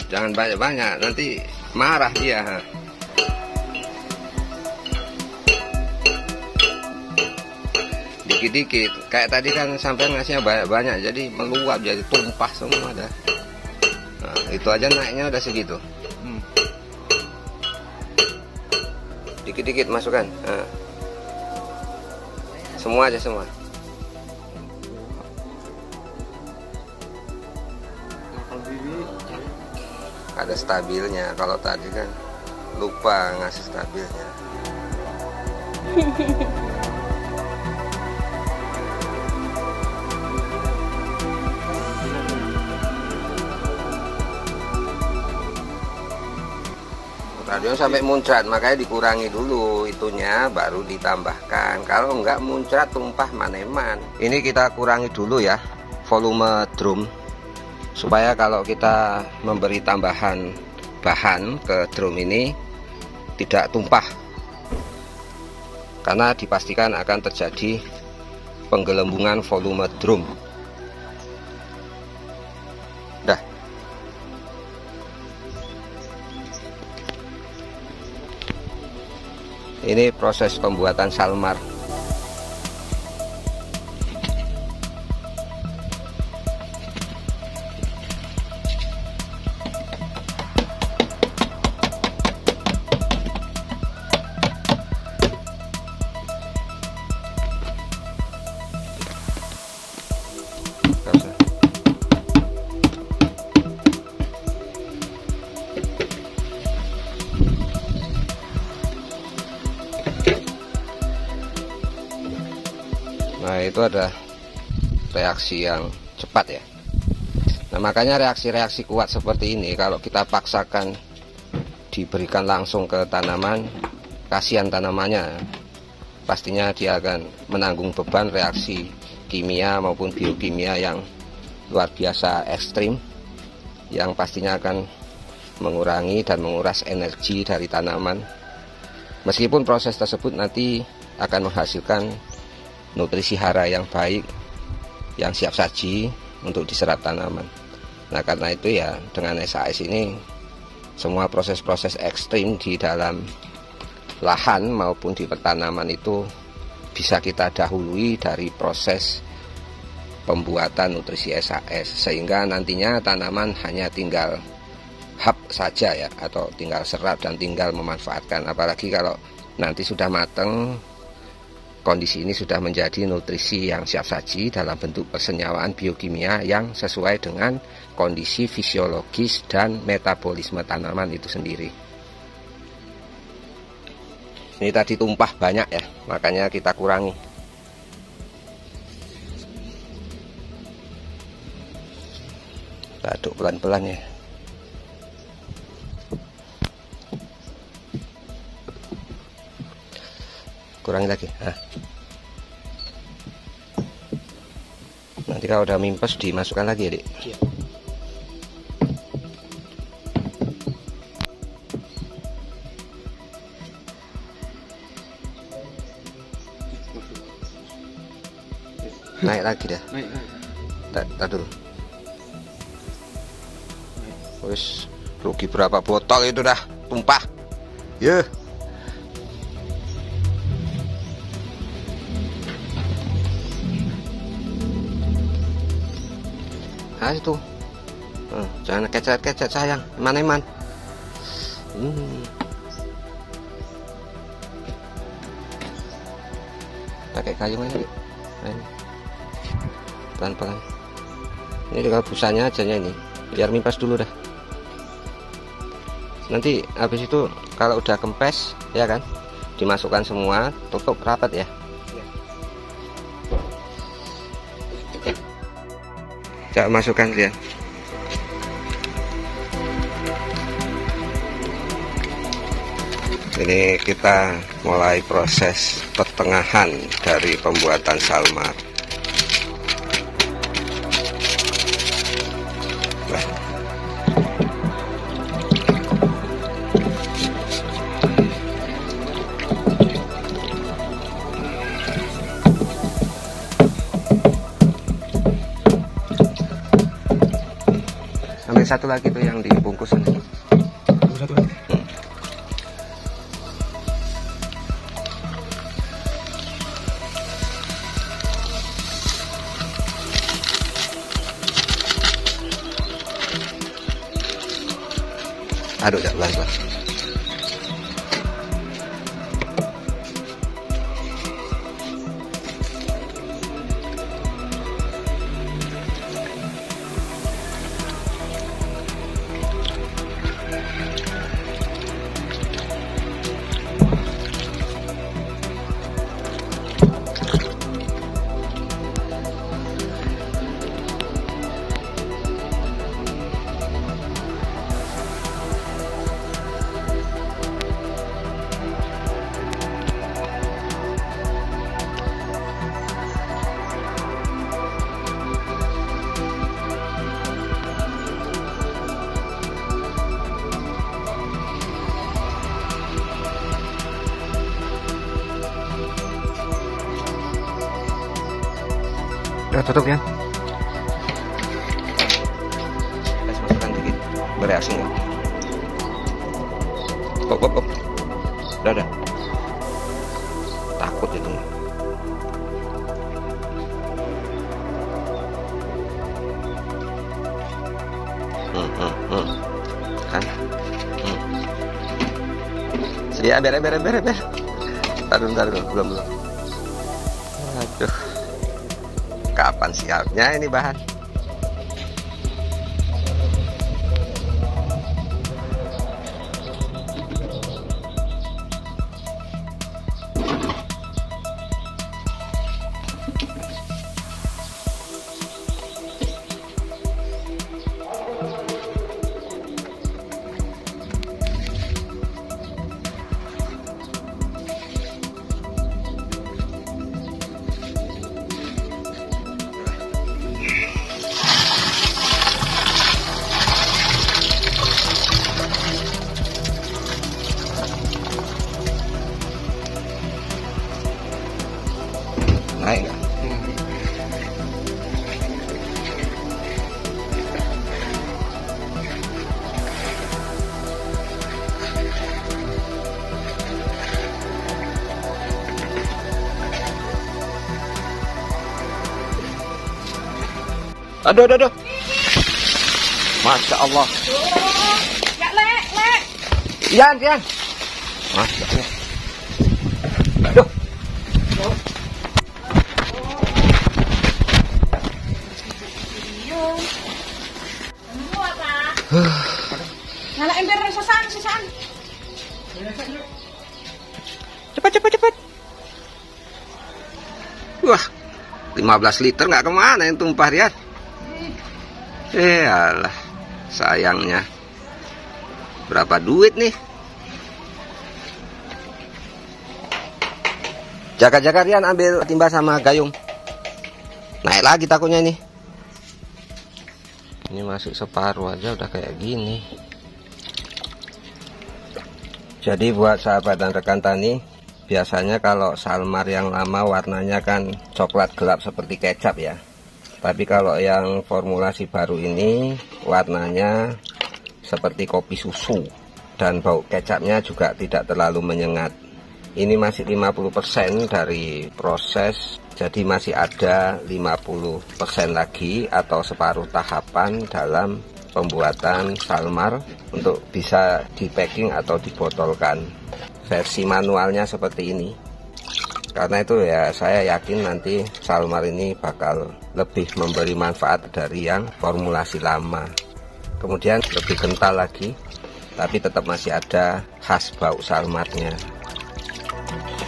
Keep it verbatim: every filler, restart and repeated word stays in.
jangan banyak-banyak, nanti marah dia. Dikit-dikit, kayak tadi kan sampai ngasihnya banyak-banyak, jadi meluap, jadi tumpah semua dah. Nah, itu aja naiknya udah segitu. Hmm. Dikit-dikit masukkan. Nah. Semua aja semua. Ada stabilnya, kalau tadi kan lupa ngasih stabilnya. Radio sampai muncrat, makanya dikurangi dulu itunya, baru ditambahkan. Kalau enggak muncrat tumpah maneman. Ini kita kurangi dulu ya volume drum, supaya kalau kita memberi tambahan bahan ke drum ini tidak tumpah, karena dipastikan akan terjadi penggelembungan volume drum. Dah. Ini proses pembuatan salmar. Nah, itu ada reaksi yang cepat ya. Nah, makanya reaksi-reaksi kuat seperti ini kalau kita paksakan diberikan langsung ke tanaman, kasihan tanamannya. Pastinya dia akan menanggung beban reaksi kimia maupun biokimia yang luar biasa ekstrim, yang pastinya akan mengurangi dan menguras energi dari tanaman. Meskipun proses tersebut nanti akan menghasilkan nutrisi hara yang baik, yang siap saji untuk diserap tanaman. Nah, karena itu ya dengan S A S ini semua proses-proses ekstrim di dalam lahan maupun di pertanaman itu bisa kita dahului dari proses pembuatan nutrisi S A S, sehingga nantinya tanaman hanya tinggal hap saja ya, atau tinggal serap dan tinggal memanfaatkan. Apalagi kalau nanti sudah matang, kondisi ini sudah menjadi nutrisi yang siap saji dalam bentuk persenyawaan biokimia yang sesuai dengan kondisi fisiologis dan metabolisme tanaman itu sendiri. Ini tadi tumpah banyak ya, makanya kita kurangi. Kita aduk pelan-pelan ya. Kurangi lagi. Nah. Nanti kalau udah mimpes dimasukkan lagi ya, Dik. Iya. Naik lagi dah. Naik, naik. Tak, tak dulu. Wis rugi berapa botol itu dah tumpah. Ya. Yeah. Nah, itu oh, jangan kecet-kecet sayang, eman-eman. hmm. Pakai kayu ini pelan-pelan. Ini kalau busanya aja ini biar mimpas dulu dah. Nanti habis itu kalau udah kempes ya kan, dimasukkan semua, tutup rapat ya. Coba masukkan dia. Ini kita mulai proses pertengahan dari pembuatan salmar. satu lagi tuh yang dibungkus ini. Satu lagi. Hmm. Aduh, udah pelan-pelan. Udah tutup ya. Kita masukkan dikit, bereaksi nggak? Kok, kok, kok. Udah, udah. Takut itu. Hmm, hmm, hmm. Kan? Hmm. Sedia, ber, ber, ber, ber. Bentar, bentar, belum, belum. Aduh. Kapan siapnya ini bahan? Naik nggak? Aduh, aduh, aduh. Masya Allah. Nggak lek, lek. Ian, Ian. Masya Allah. Aduh. Nyala ember sisaan, sisaan. Cepat, cepat, cepat. Wah, lima belas liter nggak kemana yang tumpah, Rian. Eh, alah, sayangnya. Berapa duit nih? Jaga-jaga, Rian, ambil timba sama gayung. Naik lagi takutnya ini. Ini masih separuh aja udah kayak gini. Jadi buat sahabat dan rekan tani, biasanya kalau salmar yang lama warnanya kan coklat gelap seperti kecap ya. Tapi kalau yang formulasi baru ini warnanya seperti kopi susu. Dan bau kecapnya juga tidak terlalu menyengat. Ini masih lima puluh persen dari proses, jadi masih ada lima puluh persen lagi atau separuh tahapan dalam pembuatan salmar untuk bisa di packing atau dibotolkan. Versi manualnya seperti ini. Karena itu ya saya yakin nanti salmar ini bakal lebih memberi manfaat dari yang formulasi lama. Kemudian lebih kental lagi, tapi tetap masih ada khas bau salmarnya.